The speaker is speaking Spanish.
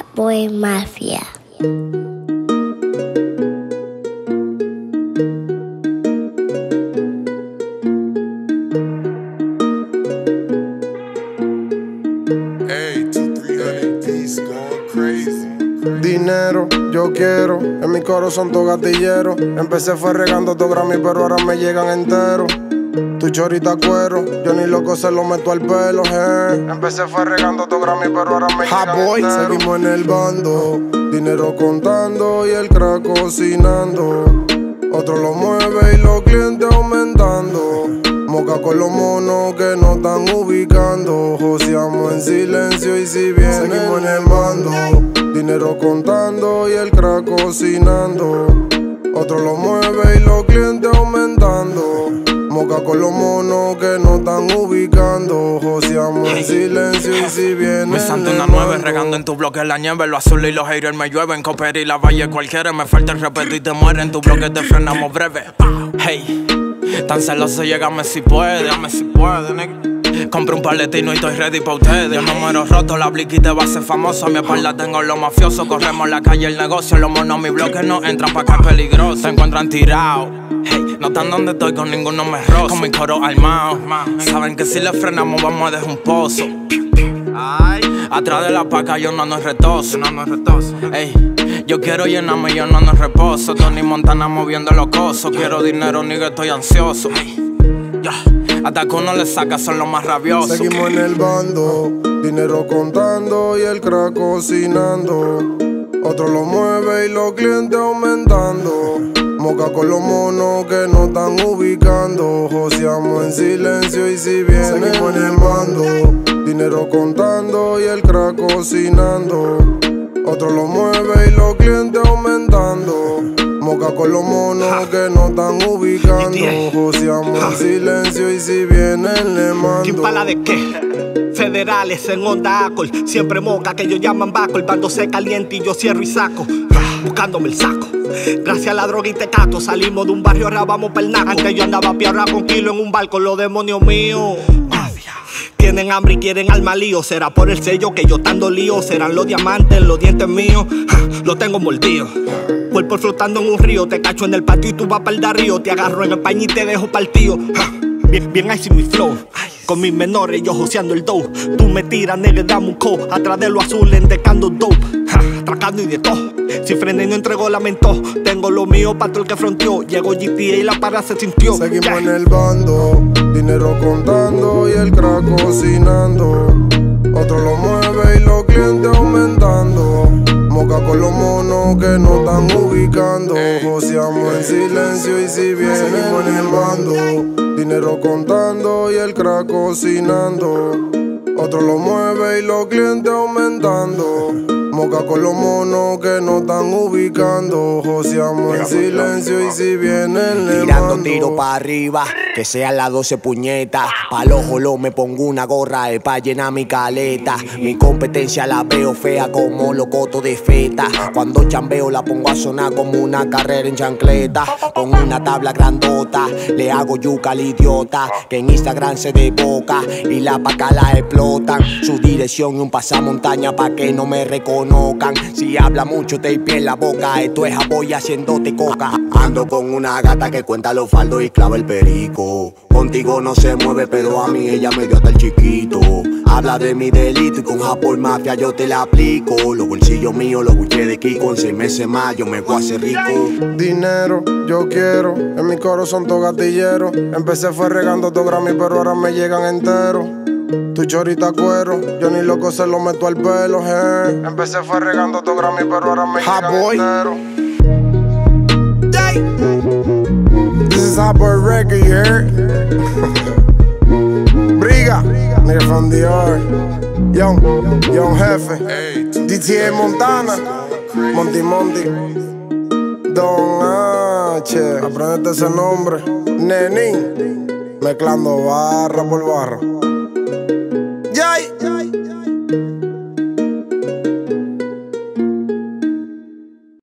Boy Mafia. Dinero, yo quiero, en mi corazón todo gatillero. Empecé fue regando todo Grammy, pero ahora me llegan enteros. Tu chorita cuero, yo ni loco se lo meto al pelo, Empecé fue regando todo Grammy, pero ahora me llegan enteros. Seguimos en el bando, dinero contando y el crack cocinando. Otro lo mueve y los clientes aumentando. Moca con los monos que no están ubicando. Joseamos en silencio y si bien seguimos en el mando. Dinero contando y el crack cocinando. Otro lo mueve y los clientes aumentando. Moca con los monos que no están ubicando. Joseamos en silencio y si viene mi santo una 9, regando en tu bloque la nieve. Lo azul y los haters me llueven. Cooper y la valle cualquiera. Me falta el respeto y te muere. En tu bloque te frenamos breve. Hey, tan celoso, llégame si puede. Dame si puede, nigga. Compré un paletino y estoy ready pa' ustedes. Yo número roto, la blicky te va a ser famoso. A mi espalda tengo los mafiosos. Corremos la calle, el negocio. Los monos, mi bloque no entran pa' acá, es peligroso. Se encuentran tirados. Hey, no están donde estoy, con ninguno me rozo. Con mi coro armado. Saben que si le frenamos vamos a dejar un pozo. Atrás de la paca yo no es retoso. Ey, yo quiero llenarme, yo no reposo. Tony Montana moviendo los cosos. Quiero dinero, ni que estoy ansioso. Hasta que uno le saca son los más rabiosos. Seguimos en el bando, dinero contando y el crack cocinando. Otro lo mueve y los clientes aumentando. Moca con los monos que no están ubicando. Joseamos en silencio y si bien seguimos en el bando, dinero contando y el crack cocinando. Otro lo mueve y los clientes aumentando. Moca con los monos que no están ubicando. Joseamos en silencio y si vienen le mando. ¿Quién pala de qué? Federales en onda Acol. Siempre moca que ellos llaman Baco. El bando se caliente y yo cierro y saco. Buscándome el saco. Gracias a la droga y tecato salimos de un barrio, ahora vamos pa'l naco. Antes yo andaba piarra con kilo en un barco, los demonios míos. Tienen hambre y quieren alma lío. Será por el sello que yo estando lío. Serán los diamantes, los dientes míos. Los tengo mordidos. Cuerpo flotando en un río. Te cacho en el patio y tú vas pa'l de río. Te agarro en el paño y te dejo partido. Bien icy mi flow. Con mis menores yo joseando el dough. Tú me tiras, nigga, dame un co. Atrás de lo azul endecando dope. Atracando y de todo. Si frené y no entregó lamento. Tengo lo mío pa' todo el que fronteó. Llegó GTA y la para se sintió. Seguimos en el bando, dinero contando y el crack cocinando. Otro lo mueve y los clientes aumentando. Moca con los monos que no están ubicando. Joseamos en silencio y si bien seguimos en el bando, dinero contando y el crack cocinando. Otro lo mueve y los clientes aumentando. Moca con los monos que no están ubicando. Joseamos en silencio y si vienen le tirando mando. tiro pa' arriba, que sea las 12 puñetas. Pa'l ojo me pongo una gorra pa' llenar mi caleta. Mi competencia la veo fea como locoto de feta. Cuando chambeo la pongo a sonar como una carrera en chancleta. Con una tabla grandota, le hago yuca al idiota. Que en Instagram se desboca y la paca la explotan. Su dirección y un pasamontaña pa' que no me reconozcan. Si habla mucho te pie en la boca. Esto es aboy haciéndote coca. Ando con una gata que cuenta los faldos y clava el perico. Contigo no se mueve pero a mí ella me dio hasta el chiquito. Habla de mi delito y con Japón Mafia yo te la aplico. Los bolsillos míos los buché de Kiko. En 6 meses más yo me voy a hacer rico. Dinero, yo quiero, en mi corazón todo gatillero. Empecé fue regando todo Grammy, pero ahora me llegan enteros. Tu chorita cuero, yo ni loco se lo meto al pelo, Empecé fue regando todo Grammy, pero ahora me llegan enteros. This is Hot Boy Record, you heard? Briga, nigga from the R. Young Jefe, DTA Montana, Monty, Don H, aprendete ese nombre. Nenín, mezclando barra por barra.